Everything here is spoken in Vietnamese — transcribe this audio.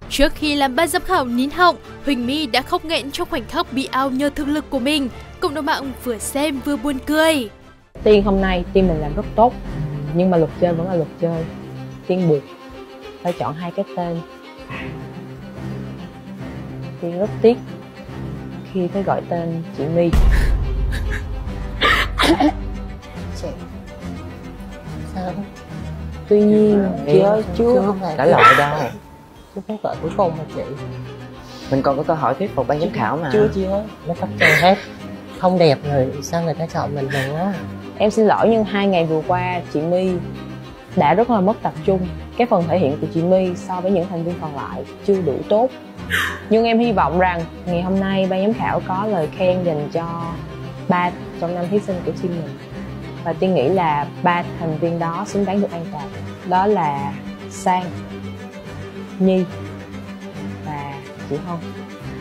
Trước khi làm ban giám khảo nín họng, Huỳnh My đã khóc nghẹn trong khoảnh khắc bị out nhờ thực lực của mình. Cộng đồng mạng vừa xem vừa buồn cười. Tiên hôm nay team mình làm rất tốt, nhưng mà luật chơi vẫn là luật chơi. Tiên buộc phải chọn hai cái tên. Tiên rất tiếc khi phải gọi tên chị My. Chị sao? Tuy nhiên chị ơi, chưa Đã loại đâu. Chứ không gọi cuối cùng mà chị. Mình còn có cơ hội thuyết phục ban giám khảo mà. Chưa nó cấp chơi hết. Không đẹp rồi sao người ta chọn mình nữa. Em xin lỗi nhưng 2 ngày vừa qua chị My đã rất là mất tập trung. Cái phần thể hiện của chị My so với những thành viên còn lại chưa đủ tốt. Nhưng em hy vọng rằng ngày hôm nay ban giám khảo có lời khen dành cho 3 trong 5 thí sinh của team mình. Và Tiên nghĩ là 3 thành viên đó xứng đáng được an toàn. Đó là Sang, Nhi và chị Hân.